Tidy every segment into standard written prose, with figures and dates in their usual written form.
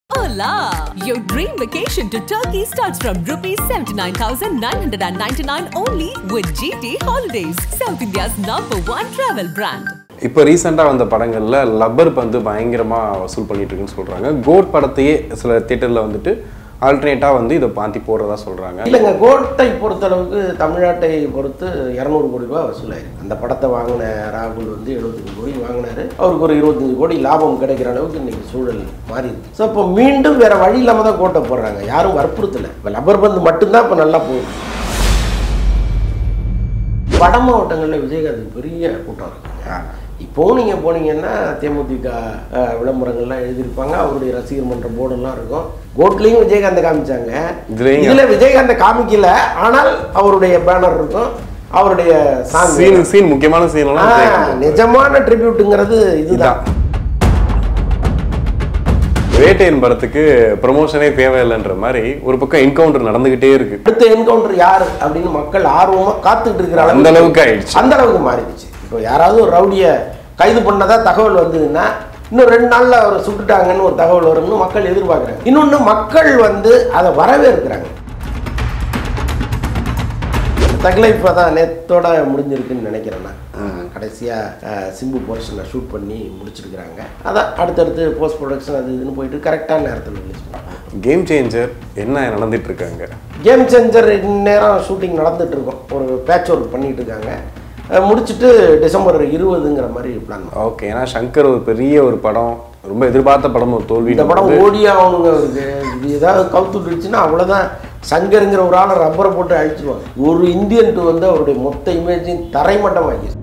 Hola! Your dream vacation to Turkey starts from rupees 79,999 only with GT Holidays, South India's #1 travel brand. இப்போ ரீசெண்டாக வந்த படங்களில் rubber பந்து பயங்கரமாக வசூல் பண்ணிட்டு இருக்குன்னு சொல்கிறாங்க. கோட் படத்தையே சில தியேட்டரில் வந்துட்டு ஆல்டர்னேட்டாக வந்து இதை மாற்றி போடுறதா சொல்கிறாங்க. இல்லைங்க, கோட்டை பொறுத்தளவுக்கு தமிழ்நாட்டை பொறுத்து 200 கோடி ரூபா வசூலாயிருக்கு. அந்த படத்தை வாங்கின ராகுல் வந்து 75 கோடி வாங்கினாரு. அவருக்கு ஒரு 25 கோடி லாபம் கிடைக்கிற அளவுக்கு இன்னைக்கு சூழல் மாறிடுது. ஸோ இப்போ மீண்டும் வேற வழி இல்லாமல் தான் கோட்டை போடுறாங்க. யாரும் வற்புறுத்தலை. இப்போ லப்பர் பந்து மட்டும்தான் இப்போ நல்லா போகுது. வட மாவட்டங்களில் விஜயகாந்துக்கு பெரிய கூட்டம் இருக்குங்க. இப்போவும் நீங்கள் போனீங்கன்னா தேமுதிக விளம்பரங்கள்லாம் எழுதியிருப்பாங்க. அவருடைய ரசிகர் மன்ற போர்டெல்லாம் இருக்கும். கோட்லேயும் விஜயகாந்தை காமிச்சாங்க. இதில் விஜயகாந்தை காமிக்கல, ஆனால் அவருடைய பேனர் இருக்கும். அவருடைய சீன் முக்கியமான சீன் நிஜமான ட்ரிபியூட்டுங்கிறது இதுதான். வேட்டையன் படத்துக்கு ப்ரமோஷனே தேவையில்லைன்ற மாதிரி ஒரு பக்கம் என்கவுண்டர் நடந்துகிட்டே இருக்கு. அடுத்த என்கவுண்டர் யார் அப்படின்னு மக்கள் ஆர்வமாக காத்துக்கிட்டு இருக்கிற அந்த அளவுக்கு ஆயிடுச்சு. அந்த அளவுக்கு மாறிடுச்சு. இப்போ யாராவது ஒரு ரவுடியை கைது பண்ணதா தகவல் வந்ததுன்னா இன்னும் 2 நாளில் அவரை சுட்டுட்டாங்கன்னு ஒரு தகவல் வரும்னு மக்கள் எதிர்பார்க்குறாங்க. இன்னொன்று மக்கள் வந்து அதை வரவேற்கிறாங்க. தக்லைஃப் தான் நேத்தோட முடிஞ்சிருக்குன்னு நினைக்கிறேன் நான். கடைசியாக சிம்பு போர்ஷனை ஷூட் பண்ணி முடிச்சிருக்கிறாங்க. அதான் அடுத்தடுத்து போஸ்ட் ப்ரொடக்ஷன் அது இதுன்னு போயிட்டு கரெக்டான நேரத்தில் ரிலீஸ் பண்ணுறாங்க. கேம் சேஞ்சர் என்ன நடந்துட்டு இருக்காங்க? கேம் சேஞ்சர் இந்நேரம் ஷூட்டிங் நடந்துட்டு இருக்கோம். ஒரு பேட்ச் ஒர்க் பண்ணிட்டு இருக்காங்க. முடிச்சுட்டு டிசம்பர் 20ங்கிற மாதிரி பிளான். ஓகே, ஏன்னா சங்கர் ஒரு பெரிய ஒரு படம், ரொம்ப எதிர்பார்த்த படம், ஒரு தோல்வி. இந்த படம் ஓடியா அவனுங்க இருக்கு. இது ஏதாவது கவுத்துட்டுச்சுன்னா அவ்வளோதான். சங்கருங்கிற ஒரு ஆளை ரப்பரை போட்டு அழிச்சிருவாங்க. ஒரு இந்தியன் டூ வந்து அவருடைய மொத்த இமேஜையும் தரைமட்டம் ஆகிடுச்சு.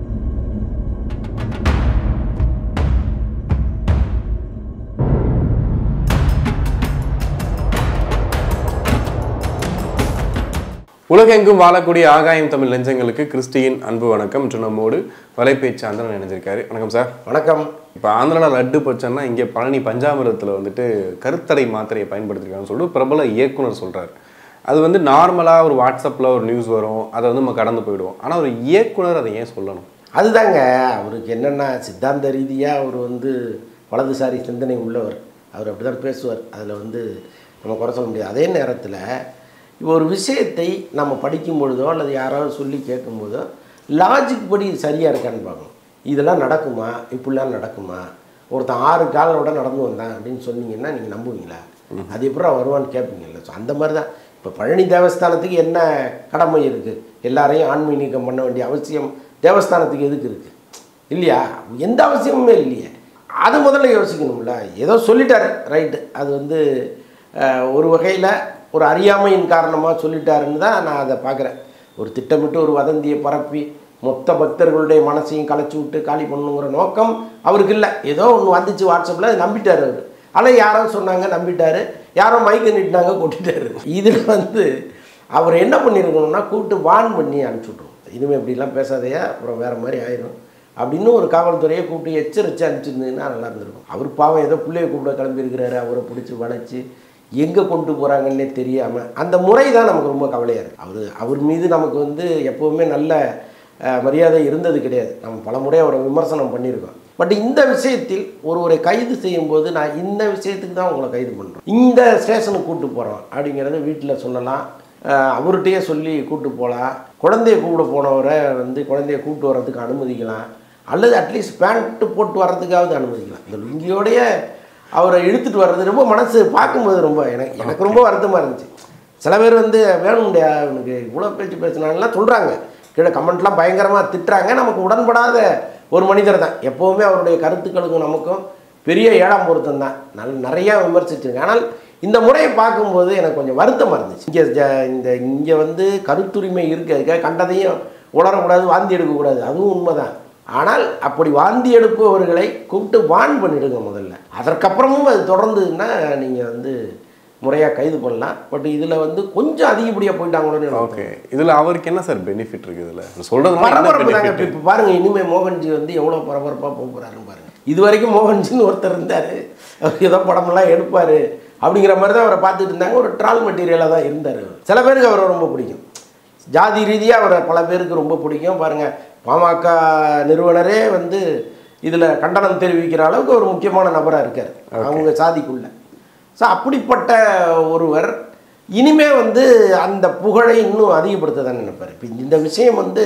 உலகெங்கும் வாழக்கூடிய ஆகாயம் தமிழ் நெஞ்சங்களுக்கு கிறிஸ்டியின் அன்பு வணக்கம். மற்றும் நம்மோடு வலைபேச்சு ஆந்திரன் இணைஞ்சிருக்காரு. வணக்கம் சார். வணக்கம். இப்போ ஆந்திராவில் லட்டு பிரச்சனைனா இங்கே பழனி பஞ்சாமிரத்தில் வந்துட்டு கருத்தடை மாத்திரையை பயன்படுத்திருக்காங்கன்னு சொல்லிட்டு பிரபல இயக்குனர் சொல்கிறார். அது வந்து நார்மலாக ஒரு வாட்ஸ்அப்பில் ஒரு நியூஸ் வரும், அதை வந்து நம்ம கடந்து போயிடுவோம். ஆனால் ஒரு இயக்குனர் அதை ஏன் சொல்லணும்? அதுதாங்க அவருக்கு என்னென்னா, சித்தாந்த ரீதியாக அவர் வந்து வலதுசாரி சிந்தனை உள்ளவர். அவர் அப்படி தான் பேசுவார். அதில் வந்து நம்ம குறை சொல்ல முடியாது. அதே நேரத்தில் இப்போ ஒரு விஷயத்தை நம்ம படிக்கும் பொழுதோ அல்லது யாராவது சொல்லி கேட்கும்போதோ லாஜிக் படி சரியாக இருக்கான்னு பார்க்கணும். இதெல்லாம் நடக்குமா, இப்படிலாம் நடக்குமா? ஒருத்தன் 6 காலோட நடந்து வந்தான் அப்படின்னு சொன்னீங்கன்னா நீங்கள் நம்புவீங்களா? அது எப்படி வருவான்னு கேட்பீங்கல்ல. ஸோ அந்த மாதிரி தான் இப்போ பழனி தேவஸ்தானத்துக்கு என்ன கடமை இருக்குது? எல்லாரையும் ஆன்மீக நீக்கம் பண்ண வேண்டிய அவசியம் தேவஸ்தானத்துக்கு எதுக்கு இருக்குது? இல்லையா? எந்த அவசியமுமே இல்லையே. அது முதல்ல யோசிக்கணும்ல. ஏதோ சொல்லிட்டாரு, ரைட்டு. அது வந்து ஒரு வகையில் ஒரு அறியாமையின் காரணமாக சொல்லிட்டாருன்னு தான் நான் அதை பார்க்குறேன். ஒரு திட்டமிட்டு ஒரு வதந்தியை பரப்பி மொத்த பக்தர்களுடைய மனசையும் கலைச்சி விட்டு காலி பண்ணணுங்கிற நோக்கம் அவருக்கு இல்லை. ஏதோ ஒன்று வந்துச்சு வாட்ஸ்அப்பில், அது நம்பிட்டார் அவர். ஆனால் யாரோ சொன்னாங்க, நம்பிட்டார். யாரோ மைக்கு நிட்டினாங்க, கொட்டிட்டாரு. இதில் வந்து அவர் என்ன பண்ணியிருக்கணும்னா கூப்பிட்டு வான் பண்ணி அனுப்பிச்சுட்ருவோம். இனிமேல் இப்படிலாம் பேசாதையா, அப்புறம் வேறு மாதிரி ஆயிரும் அப்படின்னு ஒரு காவல்துறையை கூப்பிட்டு எச்சரித்து அனுப்பிச்சிருந்ததுன்னா நல்லா இருந்திருக்கும். அவர் பாவம் ஏதோ பிள்ளையை கூப்பிட கிளம்பியிருக்கிறாரு. அவரை பிடிச்சி வளைச்சி எங்கே கொண்டு போகிறாங்கன்னே தெரியாமல் அந்த முறை தான் நமக்கு ரொம்ப கவலையாக இருக்குது. அவர் மீது நமக்கு வந்து எப்போவுமே நல்ல மரியாதை இருந்தது கிடையாது. நம்ம பல முறை அவரை விமர்சனம் பண்ணியிருக்கோம். பட் இந்த விஷயத்தில் ஒருவரை கைது செய்யும்போது நான் இந்த விஷயத்துக்கு தான் உங்களை கைது பண்ணுறோம், இந்த ஸ்டேஷனுக்கு கூப்பிட்டு போகிறோம் அப்படிங்கிறத வீட்டில் சொல்லலாம், அவர்கிட்டயே சொல்லி கூப்பிட்டு போகலாம். குழந்தைய கூப்பிட போனவரை வந்து குழந்தைய கூப்பிட்டு வர்றதுக்கு அனுமதிக்கலாம், அல்லது அட்லீஸ்ட் பேண்ட்டு போட்டு வர்றதுக்காவது அனுமதிக்கலாம். இந்த லுங்கியோடைய அவரை இழுத்துட்டு வர்றது ரொம்ப மனசு பார்க்கும்போது ரொம்ப எனக்கு ரொம்ப வருத்தமாக இருந்துச்சு. சில பேர் வந்து வேணும்டையா அவனுக்கு இவ்வளோ பேச்சு பேசினாலாம் சொல்கிறாங்க. கீழே கமெண்ட்லாம் பயங்கரமாக திட்டுறாங்க. நமக்கு உடன்படாத ஒரு மனிதர் தான். எப்போவுமே அவருடைய கருத்துக்களுக்கும் நமக்கும் பெரிய 7ஆம் பொருத்தம் தான். நிறையா விமர்சிச்சிருக்கேன். ஆனால் இந்த முறையை பார்க்கும்போது எனக்கு கொஞ்சம் வருத்தமாக இருந்துச்சு. இங்கே வந்து கருத்துரிமை இருக்க கண்டதையும் உளரக்கூடாது, வாந்தி எடுக்கக்கூடாது, அதுவும் உண்மை தான். ஆனால் அப்படி வாந்தி எடுப்பவர்களை கூப்பிட்டு வான் பண்ணிவிடுங்க முதல்ல. அதற்கப்புறமும் அது தொடர்ந்துன்னா நீங்கள் வந்து முறையாக கைது பண்ணலாம். பட் இதில் வந்து கொஞ்சம் அதிகப்படியாக போயிட்டாங்களோன்னு. ஓகே, இதில் அவருக்கு என்ன சார் பெனிஃபிட் இருக்குது? இதில் சொல்கிறது பரபரப்பு தாங்க. இப்போ பாருங்கள், இனிமேல் மோகன்ஜி வந்து எவ்வளோ பரபரப்பாக போகிறாருன்னு பாருங்கள். இது வரைக்கும் மோகன்ஜின்னு ஒருத்தர் இருந்தார், அவர் ஏதோ படமெல்லாம் எடுப்பார் அப்படிங்கிற மாதிரி தான் அவரை பார்த்துட்டு இருந்தாங்க. ஒரு ட்ரால் மெட்டீரியலாக தான் இருந்தார். சில பேருக்கு அவரை ரொம்ப பிடிக்கும். ஜாதி ரீதியாக அவரை பல பேருக்கு ரொம்ப பிடிக்கும். பாருங்கள், பாமக நிறுவனரே வந்து இதில் கண்டனம் தெரிவிக்கிற அளவுக்கு ஒரு முக்கியமான நபராக இருக்கார் அவங்க சாதிக்குள்ள. ஸோ அப்படிப்பட்ட ஒருவர் இனிமே வந்து அந்த புகழை இன்னும் அதிகப்படுத்த தான் நினைப்பார். இப்போ இந்த விஷயம் வந்து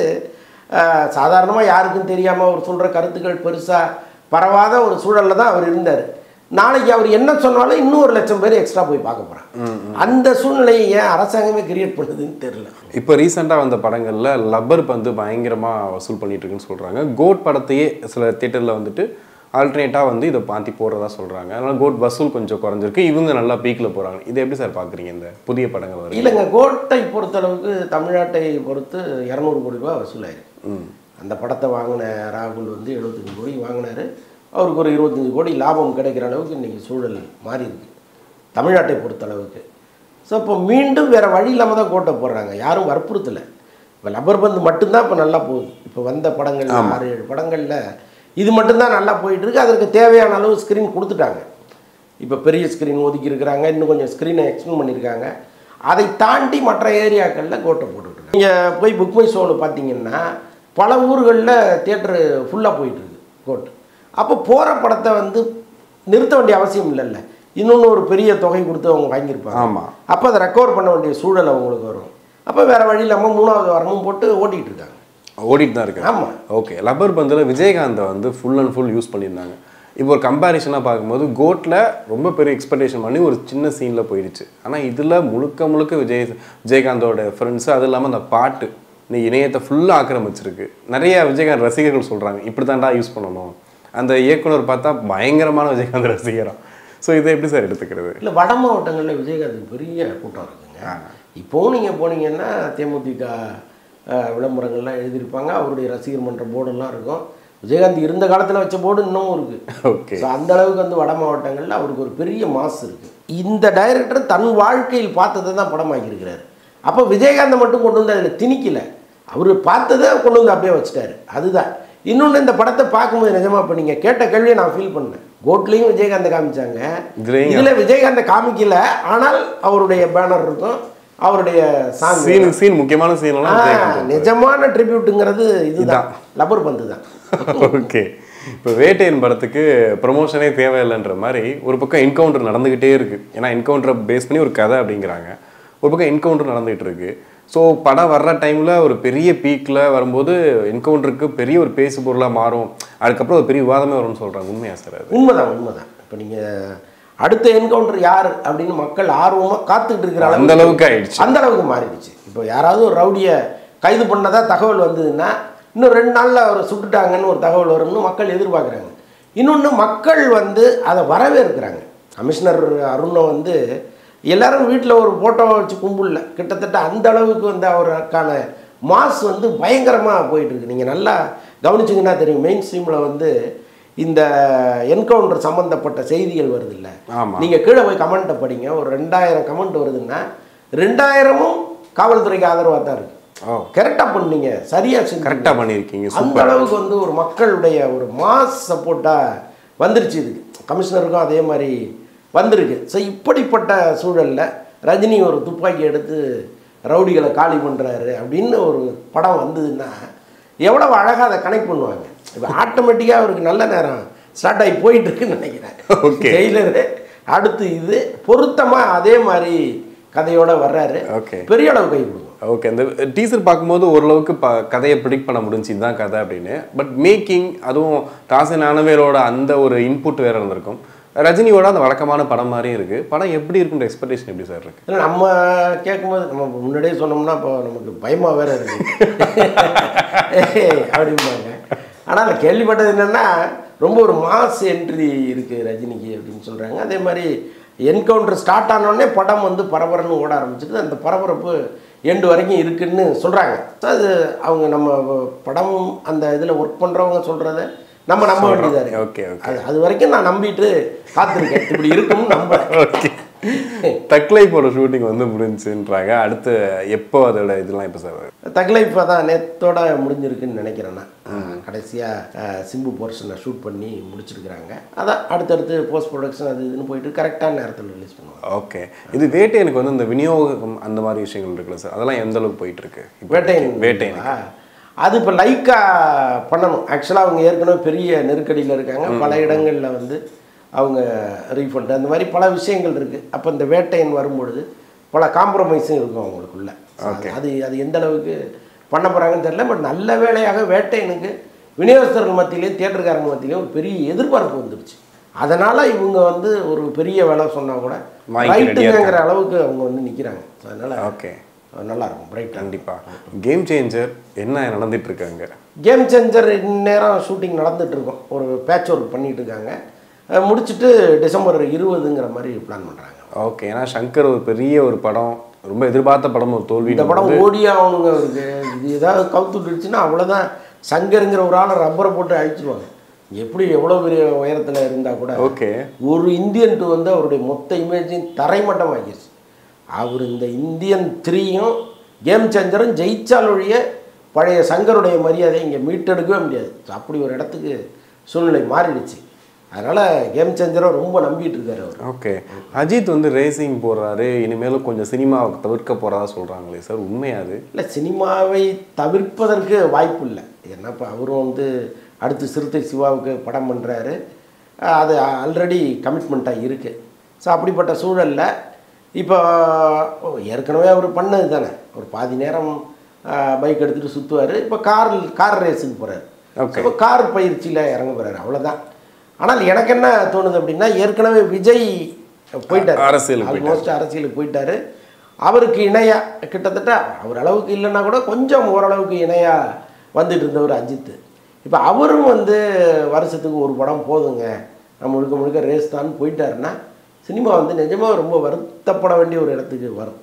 சாதாரணமாக யாருக்கும் தெரியாமல் அவர் சொல்கிற கருத்துக்கள் பெருசாக பரவாத ஒரு சூழலில் தான் அவர் இருந்தார். நாளைக்கு அவர் என்ன சொன்னாலும் இன்னும் 1,00,000 பேர் எக்ஸ்ட்ரா போய் பார்க்க போகிறாங்க. அந்த சூழ்நிலையை ஏன் அரசாங்கமே கிரியேட் பண்ணுதுன்னு தெரியல. இப்போ ரீசெண்டாக வந்த படங்களில் லப்பர் பந்து பயங்கரமாக வசூல் பண்ணிட்டு இருக்குன்னு சொல்கிறாங்க. கோட் படத்தையே சில தியேட்டரில் வந்துட்டு ஆல்டர்னேட்டாக வந்து இதை மாற்றி போடுறதா சொல்கிறாங்க. அதனால் கோட் வசூல் கொஞ்சம் குறைஞ்சிருக்கு, இவங்க நல்லா பீக்கில் போகிறாங்க. இதை எப்படி சார் பார்க்குறீங்க இந்த புதிய படங்கள் வருது? இல்லைங்க, கோட்டை பொறுத்தளவுக்கு தமிழ்நாட்டை பொறுத்து 200 கோடி ரூபா வசூலாயிருக்கு. அந்த படத்தை வாங்கின ராகுல் வந்து 75 கோடி வாங்கினார். அவருக்கு ஒரு 25 கோடி லாபம் கிடைக்கிற அளவுக்கு இன்றைக்கி சூழல் மாறி இருக்கு தமிழ்நாட்டை பொறுத்தளவுக்கு. ஸோ இப்போ மீண்டும் வேறு வழி இல்லாமல் தான் கோட்டை போடுறாங்க, யாரும் வற்புறுத்தலை. இப்போ லப்பர் பந்து மட்டும்தான் இப்போ நல்லா போகுது. இப்போ வந்த படங்கள் 6-7 படங்களில் இது மட்டும்தான் நல்லா போயிட்டுருக்கு. அதற்கு தேவையான அளவு ஸ்க்ரீன் கொடுத்துட்டாங்க. இப்போ பெரிய ஸ்க்ரீன் ஒதுக்கி இருக்கிறாங்க, இன்னும் கொஞ்சம் ஸ்க்ரீனை எக்ஸ்டெண்ட் பண்ணியிருக்காங்க. அதை தாண்டி மற்ற ஏரியாக்களில் கோட்டை போட்டுட்ருக்கு. நீங்கள் போய் புக் மை ஷோவில் பார்த்தீங்கன்னா பல ஊர்களில் தியேட்டரு ஃபுல்லாக போயிட்டுருக்கு கோட்டு. அப்போ போகிற படத்தை வந்து நிறுத்த வேண்டிய அவசியம் இல்லைல்ல, இன்னொன்று ஒரு பெரிய தொகை கொடுத்து அவங்க வாங்கியிருப்பாங்க. ஆமாம், அப்போ அதை ரெக்கவர் பண்ண வேண்டிய சூழல் அவங்களுக்கு வரும். அப்போ வேறு வழி இல்லாமல் 3வது வாரமும் போட்டு ஓட்டிகிட்டு இருக்காங்க, ஓடிட்டு தான் இருக்கு. ஆமாம். ஓகே, லப்பர் பந்தில் விஜயகாந்தை வந்து ஃபுல் அண்ட் ஃபுல் யூஸ் பண்ணியிருந்தாங்க. இப்போ ஒரு கம்பேரிஷனாக பார்க்கும்போது கோட்டில் ரொம்ப பெரிய எக்ஸ்பெக்டேஷன் பண்ணி ஒரு சின்ன சீனில் போயிடுச்சு. ஆனால் இதில் முழுக்க முழுக்க விஜயகாந்தோட ஃப்ரெண்ட்ஸு, அது இல்லாமல் அந்த பாட்டு நீ இணையத்தை ஃபுல்லாக ஆக்கிரமிச்சிருக்கு. நிறைய விஜயகாந்த் ரசிகர்கள் சொல்கிறாங்க இப்படி தாண்டா யூஸ் பண்ணணும். அந்த இயக்குனர் பார்த்தா பயங்கரமான விஜயகாந்த் ரசிகராக. ஸோ இதை எப்படி சார் எடுத்துக்கிறது? இல்லை, வட மாவட்டங்களில் விஜயகாந்துக்கு பெரிய கூட்டம் இருக்குங்க. இப்போவும் நீங்கள் போனீங்கன்னா தேமுதிக விளம்பரங்கள்லாம் எழுதியிருப்பாங்க, அவருடைய ரசிகர் மன்ற போர்டெல்லாம் இருக்கும். விஜயகாந்த் இருந்த காலத்தில் வச்ச போர்டு இன்னமும் இருக்குது. ஓகே, ஸோ அந்த அளவுக்கு வந்து வட மாவட்டங்களில் அவருக்கு ஒரு பெரிய மாசு இருக்குது. இந்த டைரக்டர் தன் வாழ்க்கையில் பார்த்ததை தான் படமாக்கியிருக்கிறார். அப்போ விஜயகாந்தை மட்டும் கொண்டு வந்து அதில் திணிக்கலை, அவர் பார்த்ததை கொண்டு வந்து அப்படியே வச்சுட்டாரு. அதுதான் இன்னொன்று, இந்த படத்தை பார்க்கும்போது நிஜமாக இப்போ நீங்கள் கேட்ட கேள்வியை நான் ஃபீல் பண்ணேன். கோட்லேயும் விஜயகாந்தை காமிச்சாங்க, இதில் விஜயகாந்தை காமிக்கல. ஆனால் அவருடைய பேனர் இருக்கும், அவருடைய சீன் முக்கியமான சீன்லாம் நிஜமான ட்ரிபியூட்டுங்கிறது இதுதான், லப்பர் பந்து தான். ஓகே, இப்போ வேட்டையன் படத்துக்கு ப்ரொமோஷனே தேவையில்லைன்ற மாதிரி ஒரு பக்கம் என்கவுண்டர் நடந்துக்கிட்டே இருக்குது. ஏன்னா என்கவுண்டரை பேஸ் பண்ணி ஒரு கதை அப்படிங்கிறாங்க. ஒரு பக்கம் என்கவுண்டர் நடந்துகிட்டு இருக்கு. ஸோ படம் வர்ற டைமில் ஒரு பெரிய பீக்கில் வரும்போது என்கவுண்டருக்கு பெரிய ஒரு பேசு பொருளாக மாறும், அதுக்கப்புறம் ஒரு பெரிய விவாதமே வரும்னு சொல்கிறாங்க. உண்மையா சார்? அது உண்மைதான். இப்போ நீங்கள் அடுத்த என்கவுண்டர் யார் அப்படின்னு மக்கள் ஆர்வமாக காத்துக்கிட்டு இருக்கிற அந்த அளவுக்கு ஆயிடுச்சு, அந்த அளவுக்கு மாறிடுச்சு. இப்போ யாராவது ஒரு ரவுடியை கைது பண்ணதா தகவல் வந்ததுன்னா இன்னும் 2 நாளில் அவரை சுட்டுட்டாங்கன்னு ஒரு தகவல் வரும்னு மக்கள் எதிர்பார்க்குறாங்க. இன்னொன்று, மக்கள் வந்து அதை வரவேற்கிறாங்க. கமிஷனர் அருணை வந்து எல்லாரும் வீட்டில் ஒரு ஃபோட்டோ வச்சு கும்பிடல, கிட்டத்தட்ட அந்த அளவுக்கு வந்து அவருக்கான மாஸ் வந்து பயங்கரமாக போயிட்டுருக்கு. நீங்கள் நல்லா கவனிச்சிங்கன்னா தெரியும், மெயின் ஸ்ட்ரீமில் வந்து இந்த என்கவுண்டர் சம்மந்தப்பட்ட செய்திகள் வருது இல்லை, நீங்கள் கீழே போய் கமெண்ட்டை படிங்க. ஒரு 2000 கமெண்ட் வருதுன்னா 2000ம் காவல்துறைக்கு ஆதரவாக தான் இருக்குது. கரெக்டாக பண்ணீங்க, சரியாக கரெக்டாக பண்ணியிருக்கீங்க. அந்த அளவுக்கு வந்து ஒரு மக்களுடைய ஒரு மாஸ் சப்போர்ட்டாக வந்துருச்சு. இதுக்கு கமிஷனருக்கும் அதே மாதிரி வந்திருக்கு. ஸோ இப்படிப்பட்ட சூழலில் ரஜினி ஒரு துப்பாக்கி எடுத்து ரவுடிகளை காலி பண்ணுறாரு அப்படின்னு ஒரு படம் வந்ததுன்னா எவ்வளோ அழகாக அதை கனெக்ட் பண்ணுவாங்க. இப்போ ஆட்டோமேட்டிக்காக அவருக்கு நல்ல நேரம் ஸ்டார்ட் ஆகி போயிட்டுருக்குன்னு நினைக்கிறேன். ஓகே, ஜெயிலரு அடுத்து இது பொருத்தமாக அதே மாதிரி கதையோட வர்றாரு. ஓகே, பெரிய அளவு கை கொடுக்கும். ஓகே, இந்த டீசர் பார்க்கும்போது ஓரளவுக்கு கதையை ப்ரிடிக்ட் பண்ண முடிஞ்சு இதுதான் கதை அப்படின்னு. பட் மேக்கிங், அதுவும் ராசன் ஞானவேலோட அந்த ஒரு இன்புட் வேறு இருந்திருக்கும். ரஜினியோட அந்த வழக்கமான படம் மாதிரியும் இருக்குது. படம் எப்படி இருக்குன்ற எக்ஸ்பெக்டேஷன் எப்படி சார் இருக்குது? இல்லை, நம்ம கேட்கும்போது நம்ம முன்னாடியே சொன்னோம்னா இப்போ நமக்கு பயமாக வேறு இருக்குது அப்படிம்பாங்க. ஆனால் அந்த கேள்விப்பட்டது என்னென்னா ரொம்ப ஒரு மாஸ் என்ட்ரி இருக்குது ரஜினிக்கு அப்படின்னு சொல்கிறாங்க. அதே மாதிரி என்கவுண்டர் ஸ்டார்ட் ஆனோடனே படம் வந்து பரபரன்னு ஓட ஆரம்பிச்சிட்டு அந்த பரபரப்பு எண்டு வரைக்கும் இருக்குன்னு சொல்கிறாங்க. அது அவங்க நம்ம படம் அந்த இதில் ஒர்க் பண்ணுறவங்க சொல்கிறத நம்ம நம்ப வேண்டியதாக இருக்குது. ஓகே, அது வரைக்கும் நான் நம்பிட்டு காத்திருக்கேன், இப்படி இருக்கும்னு நம்புறேன். ஓகே, தக்லைஃபோட ஷூட்டிங் வந்து முடிஞ்சுன்றாங்க. அடுத்து எப்போ அதோட இதெல்லாம் இப்போ சார்? தக்லைஃப் தான் நேத்தோட முடிஞ்சிருக்குன்னு நினைக்கிறேன்னா. கடைசியாக சிம்பு போர்ஷனை ஷூட் பண்ணி முடிச்சிருக்கிறாங்க. அதான் அடுத்தடுத்து போஸ்ட் ப்ரொடக்ஷன் அது இதுன்னு போயிட்டு கரெக்டான நேரத்தில் ரிலீஸ் பண்ணுவாங்க. ஓகே, இது வேட்டையனுக்கு வந்து இந்த விநியோகம் அந்த மாதிரி விஷயங்கள் இருக்குல்ல சார், அதெல்லாம் எந்த அளவுக்கு போயிட்டு இருக்கு? வேட்டையன் அது இப்போ லைக்காக பண்ணணும். ஆக்சுவலாக அவங்க ஏற்கனவே பெரிய நெருக்கடியில் இருக்காங்க. பல இடங்களில் வந்து அவங்க ரீஃபண்ட் அந்த மாதிரி பல விஷயங்கள் இருக்குது. அப்போ இந்த வேட்டையன் வரும்பொழுது பல காம்ப்ரமைஸும் இருக்கும் அவங்களுக்குள்ள. அது அது எந்த அளவுக்கு பண்ண போகிறாங்கன்னு தெரியல. பட் நல்ல வேளையாக வேட்டையனுக்கு விநியோகஸ்தர்கள் மத்தியிலையும் தியேட்டருக்காரங்க மத்தியிலையும் ஒரு பெரிய எதிர்பார்ப்பு வந்துடுச்சு. அதனால் இவங்க வந்து ஒரு பெரிய வேலை சொன்னால் கூட ரைட்டுங்கிற அளவுக்கு அவங்க வந்து நிற்கிறாங்க. அதனால் ஓகே, நல்லாயிருக்கும் பிரைட். கண்டிப்பாக. கேம் சேஞ்சர் என்ன நடந்துட்டு இருக்காங்க? கேம் சேஞ்சர் இந்நேரம் ஷூட்டிங் நடந்துகிட்ருக்கோம். ஒரு பேட்ச் ஒர்க் பண்ணிகிட்டு இருக்காங்க. முடிச்சுட்டு டிசம்பர் 20ங்கிற மாதிரி பிளான் பண்ணுறாங்க. ஓகே, ஏன்னா சங்கர் ஒரு பெரிய ஒரு படம், ரொம்ப எதிர்பார்த்த படம், ஒரு தோல்வி. இந்த படம் ஓடியே ஆகணுங்க அவருக்கு. இது ஏதாவது கவுத்துட்டுருச்சுன்னா அவ்வளோதான். சங்கருங்கிற ஒரு ஆளை ரப்பரை போட்டு அழிச்சிருவாங்க. எப்படி எவ்வளோ பெரிய உயரத்தில் இருந்தால் கூட ஓகே, ஒரு இந்தியன் 2 வந்து அவருடைய மொத்த இமேஜையும் தரைமட்டம் ஆகிடுச்சு. அவர் இந்த இந்தியன் 3யும் கேம் சேஞ்சரும் ஜெயிச்சால் ஒழிய பழைய சங்கருடைய மரியாதையை இங்கே மீட்டெடுக்கவே முடியாது. அப்படி ஒரு இடத்துக்கு சூழ்நிலை மாறிடுச்சு. அதனால் கேம் சேஞ்சரை ரொம்ப நம்பிட்டு இருக்காரு அவர். ஓகே, அஜித் வந்து ரேசிங் போடுறாரு, இனிமேலும் கொஞ்சம் சினிமாவை தவிர்க்க போகிறதா சொல்கிறாங்களே சார், உண்மையாது? இல்லை, சினிமாவை தவிர்ப்பதற்கு வாய்ப்பு இல்லை. ஏன்னா இப்போ அவரும் வந்து அடுத்து சிறுத்தை சிவாவுக்கு படம் பண்ணுறாரு. அது ஆல்ரெடி கமிட்மெண்ட்டாக இருக்குது. ஸோ அப்படிப்பட்ட சூழலில் இப்போ ஏற்கனவே அவர் பண்ணது தானே, ஒரு பாதி நேரம் பைக் எடுத்துகிட்டு சுற்றுவார். இப்போ கார் ரேஸுக்கு போகிறார். இப்போ கார் பயிற்சியில் இறங்க போகிறாரு, அவ்வளோதான். ஆனால் எனக்கு என்ன தோணுது அப்படின்னா, ஏற்கனவே விஜய் போயிட்டார், ஆல்மோஸ்ட் அரசியலுக்கு போயிட்டார். அவருக்கு இணையாக கிட்டத்தட்ட அவர் அளவுக்கு இல்லைன்னா கூட கொஞ்சம் ஓரளவுக்கு இணையாக வந்துட்டு இருந்தவர் அஜித். இப்போ அவரும் வந்து வருஷத்துக்கு ஒரு படம் போதுங்க, நம்ம முழுக்க முழுக்க ரேஸ் தான் போயிட்டாருன்னா சினிமா வந்து நிஜமாக ரொம்ப வருத்தப்பட வேண்டிய ஒரு இடத்துக்கு வரும்.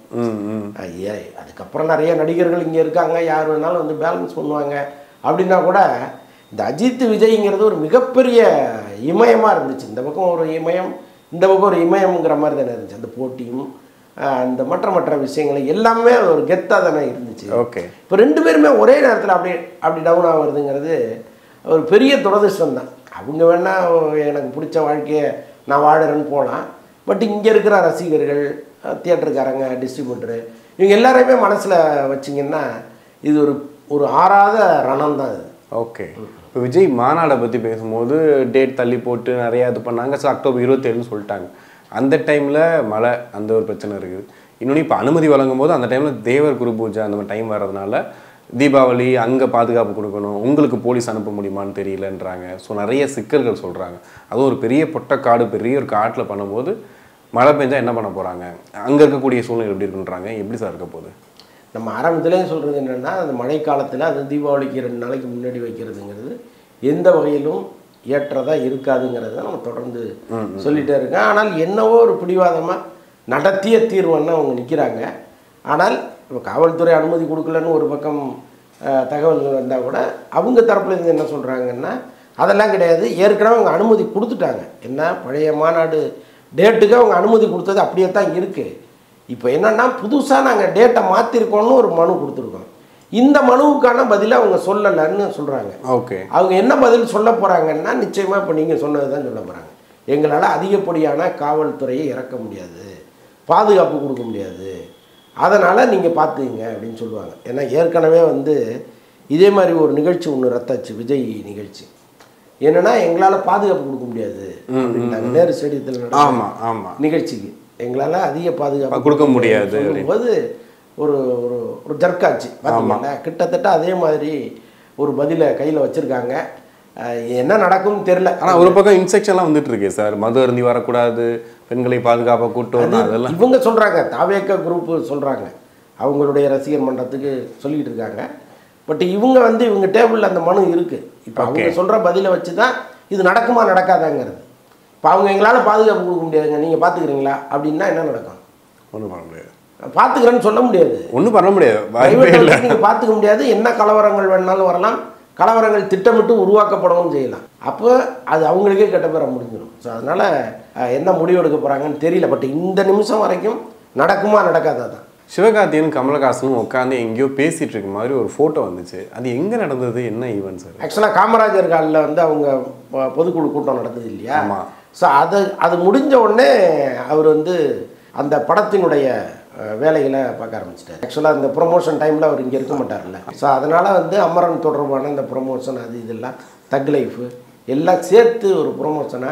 அதுக்கப்புறம் நிறைய நடிகர்கள் இங்கே இருக்காங்க, யார் வேணாலும் வந்து பேலன்ஸ் பண்ணுவாங்க. அப்படின்னா கூட இந்த அஜித் விஜய்ங்கிறது ஒரு மிகப்பெரிய இமயமாக இருந்துச்சு. இந்த பக்கம் ஒரு இமயம், இந்த பக்கம் ஒரு இமயம்ங்கிற மாதிரி தானே இருந்துச்சு. அந்த போட்டியும் அந்த மற்ற விஷயங்கள் எல்லாமே ஒரு கெத்தாக தானே இருந்துச்சு. ஓகே, இப்போ 2 பேருமே ஒரே நேரத்தில் அப்படி டவுன் ஆகுறதுங்கிறது ஒரு பெரிய துரதிர்ஷ்டம் தான். அவங்க வேணால் எனக்கு பிடிச்ச வாழ்க்கையை நான் வாழறேன்னு போகலாம். பட் இங்கே இருக்கிற ரசிகர்கள், தியேட்டருக்காரங்க, டிஸ்ட்ரிபியூட்டரு, இவங்க எல்லாரையுமே மனசில் வச்சிங்கன்னா இது ஒரு ஆறாத ரணம் தான் இது. ஓகே, இப்போ விஜய் மாநாடை பற்றி பேசும்போது டேட் தள்ளி போட்டு நிறையா இது பண்ணாங்க. ஸோ அக்டோபர் 27ன்னு சொல்லிட்டாங்க. அந்த டைமில் மழை, அந்த ஒரு பிரச்சனை இருக்குது. இன்னொன்று இப்போ அனுமதி வழங்கும் போது அந்த டைமில் தேவர் குரு பூஜை அந்த மாதிரி டைம் வர்றதுனால தீபாவளி அங்கே பாதுகாப்பு கொடுக்கணும், உங்களுக்கு போலீஸ் அனுப்ப முடியுமான்னு தெரியலன்றாங்க. ஸோ நிறைய சிக்கல்கள் சொல்கிறாங்க. அதுவும் ஒரு பெரிய பொட்டக்காடு, பெரிய ஒரு காட்டில் பண்ணும்போது மழை பெஞ்சால் என்ன பண்ண போகிறாங்க, அங்கே இருக்கக்கூடிய சூழ்நிலை எப்படி இருக்குன்றாங்க. எப்படி சார் இருக்க போகுது? நம்ம ஆரம்பத்துலேயே சொல்கிறது என்னென்னா, அந்த மழை காலத்தில் அது தீபாவளிக்கு 2 நாளைக்கு முன்னாடி வைக்கிறதுங்கிறது எந்த வகையிலும் ஏற்றதாக இருக்காதுங்கிறத நம்ம தொடர்ந்து சொல்லிகிட்டே இருக்கேன். ஆனால் என்னவோ ஒரு பிடிவாதமாக நடத்திய தீர்வுன்னு அவங்க நிற்கிறாங்க. ஆனால் இப்போ காவல்துறை அனுமதி கொடுக்கலன்னு ஒரு பக்கம் தகவல்கள் வந்தால் கூட அவங்க தரப்புலேருந்து என்ன சொல்கிறாங்கன்னா, அதெல்லாம் கிடையாது, ஏற்கனவே அவங்க அனுமதி கொடுத்துட்டாங்க. என்ன பழைய மாநாடு டேட்டுக்கு அவங்க அனுமதி கொடுத்தது அப்படியே தான் இருக்குது. இப்போ என்னென்னா புதுசாக நாங்கள் டேட்டை மாற்றிருக்கோன்னு ஒரு மனு கொடுத்துருக்கோம். இந்த மனுவுக்கான பதிலை அவங்க சொல்லலைன்னு சொல்கிறாங்க. ஓகே, அவங்க என்ன பதில் சொல்ல போகிறாங்கன்னா, நிச்சயமாக இப்போ நீங்கள் சொன்னது தான் சொல்ல போகிறாங்க. எங்களால் அதிகப்படியான காவல்துறையை இறக்க முடியாது, பாதுகாப்பு கொடுக்க முடியாது, அதனால் நீங்கள் பார்த்துங்க அப்படின்னு சொல்லுவாங்க. ஏன்னா ஏற்கனவே வந்து இதே மாதிரி ஒரு நிகழ்ச்சி ஒன்று ரத்தாச்சு, விஜய் நிகழ்ச்சி. என்னென்னா எங்களால் பாதுகாப்பு கொடுக்க முடியாது அப்படின்ட்டாங்க. நேரு ஸ்டேடியத்தில் நடந்த நிகழ்ச்சிக்கு எங்களால் அதிக பாதுகாப்பு கொடுக்க முடியாது போது ஒரு ஒரு ஒரு ஜர்க்காச்சு பார்த்தீங்கன்னா. கிட்டத்தட்ட அதே மாதிரி ஒரு பதிலை கையில் வச்சுருக்காங்க. என்ன நடக்கும்னு தெரியல. ஆனால் ஒரு பக்கம் இன்செக்ஷன்லாம் வந்துட்டு இருக்கே சார், மது அருந்தி வரக்கூடாது, பெண்களை பாதுகாப்பாக கூட்டம், அதெல்லாம் இவங்க சொல்கிறாங்க. தாவேக குரூப் சொல்கிறாங்க, அவங்களுடைய ரசிகர் மன்றத்துக்கு சொல்லிக்கிட்டு இருக்காங்க. பட் இவங்க வந்து இவங்க டேபிளில் அந்த மனு இருக்குது. இப்போ அவங்க சொல்கிற பதிலை வச்சு தான் இது நடக்குமா நடக்காதாங்கிறது. இப்போ அவங்க எங்களால் பாதுகாப்பு கொடுக்க முடியாதுங்க, நீங்கள் பார்த்துக்கிறீங்களா அப்படின்னா என்ன நடக்கும்? ஒன்றும் பண்ண முடியாது. பார்த்துக்கிறேன்னு சொல்ல முடியாது, ஒன்றும் பண்ண முடியாது, நீங்கள் பார்த்துக்க முடியாது. என்ன கலவரங்கள் வேணாலும் வரலாம், கலவரங்கள் திட்டமிட்டு உருவாக்கப்படவும் செய்யலாம். அப்போ அது அவங்களுக்கே கெட்ட பேரை முடிஞ்சிடும். ஸோ அதனால் என்ன முடிவு எடுக்க போகிறாங்கன்னு தெரியல. பட் இந்த நிமிஷம் வரைக்கும் நடக்குமா நடக்காதா தான். சிவகார்த்தியனும் கமலஹாசனும் உட்காந்து எங்கேயோ பேசிகிட்டு இருக்க மாதிரி ஒரு ஃபோட்டோ வந்துச்சு. அது எங்கே நடந்தது, என்ன ஈவென்ட் சார்? ஆக்சுவலாக காமராஜர் காலில் வந்து அவங்க பொதுக்குழு கூட்டம் நடந்தது இல்லையா? ஆமாம். ஸோ அது முடிஞ்ச உடனே அவர் வந்து அந்த படத்தினுடைய வேலைகளை பார்க்க ஆரம்பிச்சிட்டார். ஆக்சுவலாக இந்த ப்ரொமோஷன் டைமில் அவர் இங்கே இருக்க மாட்டார்ல. ஸோ அதனால் வந்து அமரன் தொடர்பான இந்த ப்ரொமோஷன் அது இதெல்லாம் தக் லைஃபு எல்லாம் சேர்த்து ஒரு ப்ரொமோஷனை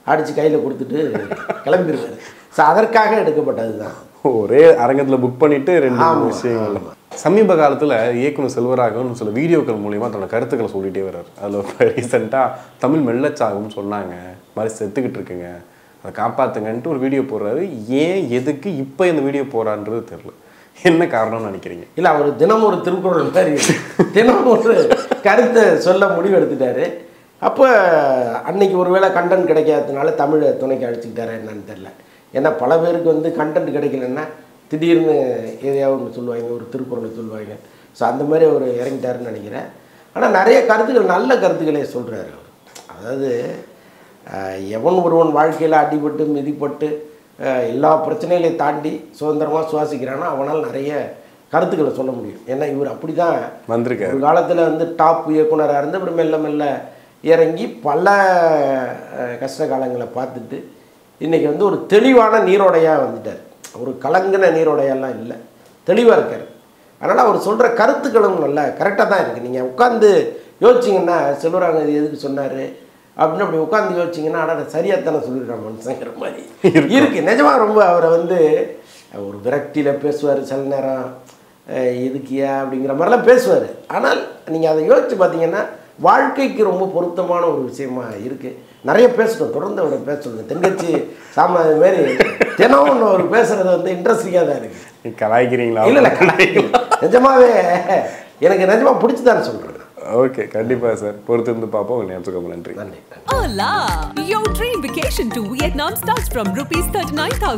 அடித்து கையில் கொடுத்துட்டு கிளம்பிடுவார். ஸோ அதற்காக எடுக்கப்பட்டது தான். ஒரே அரங்கத்தில் புக் பண்ணிட்டு 2 விஷயங்கள். சமீப காலத்தில் இயக்குனர் செல்வராகவன் சில வீடியோக்கள் மூலியமாக தன்னோட கருத்துக்களை சொல்லிகிட்டே வர்றார். அதில் இப்போ ரீசெண்டாக தமிழ் மெல்லச்சாகும்னு சொன்னாங்க, மாதிரி செத்துக்கிட்டு இருக்குங்க, அதை காப்பாற்றுங்கன்ட்டு ஒரு வீடியோ போடுறாரு. ஏன் எதுக்கு இப்போ இந்த வீடியோ போகிறான்றது தெரில. என்ன காரணம்னு நினைக்கிறீங்க? இல்லை, அவர் தினம் ஒரு திருக்குறள் மாதிரி தினம் ஒரு கருத்தை சொல்ல முடிவு எடுத்துட்டாரு. அப்போ அன்னைக்கு ஒருவேளை கண்டென்ட் கிடைக்காததுனால தமிழை துணைக்கு அழைச்சிக்கிட்டாரா என்னன்னு தெரில. ஏன்னா பல பேருக்கு வந்து கண்டென்ட் கிடைக்கலன்னா திடீர்னு எதையாவது ஒன்று சொல்லுவாங்க, ஒரு திருக்குறளை சொல்லுவாங்க. ஸோ அந்த மாதிரி அவர் இறங்கிட்டாருன்னு நினைக்கிறேன். ஆனால் நிறைய கருத்துக்கள், நல்ல கருத்துக்களே சொல்கிறாரு அவர். அதாவது எவன் ஒருவன் வாழ்க்கையில் அடிபட்டு மிதிப்பட்டு எல்லா பிரச்சனைகளையும் தாண்டி சுதந்திரமாக சுவாசிக்கிறானோ அவனால் நிறைய கருத்துக்களை சொல்ல முடியும். ஏன்னா இவர் அப்படி தான் வந்திருக்காரு. ஒரு காலத்தில் வந்து டாப் இயக்குனராக இருந்து அப்புறம் மெல்ல மெல்ல இறங்கி பல கஷ்ட காலங்களை பார்த்துட்டு இன்றைக்கி வந்து ஒரு தெளிவான நீரோடையாக வந்துட்டார். ஒரு கலங்கின நீரோடையெல்லாம் இல்லை, தெளிவாக இருக்கார். அதனால் அவர் சொல்கிற கருத்துக்களும் நல்லா கரெக்டாக தான் இருக்குது. நீங்கள் உட்காந்து யோசிச்சிங்கன்னா செல்வராகவன் இது எதுக்கு சொன்னார் அப்படின்னு அப்படி உட்காந்து யோசிச்சிங்கன்னா ஆனால் சரியாகத்தானே சொல்லிடுறான் மனுஷங்கிற மாதிரி இருக்குது. நிஜமாக ரொம்ப அவரை வந்து ஒரு விரக்தியில் பேசுவார், சில நேரம் எதுக்கியா அப்படிங்கிற மாதிரிலாம் பேசுவார். ஆனால் நீங்கள் அதை யோசித்து பார்த்தீங்கன்னா வாழ்க்கைக்கு ரொம்ப பொருத்தமான ஒரு விஷயமா இருக்குது. நிறைய பேசணும், தொடர்ந்து அவரை பேச சொல்லுங்கள். தென்கட்சி சாமா அது மாதிரி தினம் ஒன்று அவர் பேசுகிறது வந்து இன்ட்ரெஸ்டிங்காக தான் இருக்குது. கலாய்க்கிறீங்களா? இல்லை கலாய்க்கிறீங்க, நிஜமாவே எனக்கு நிஜமாக பிடிச்சிதான்னு சொல்கிறேன். ஓகே, கண்டிப்பா சார், பொறுத்து இருந்து பார்ப்போம். உங்கள் நேரத்துக்கு நன்றி. நன்றி. Hola! Your dream vacation to Vietnam starts from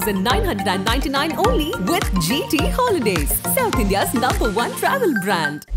₹39,999 only with GT Holidays, South India's #1 travel brand.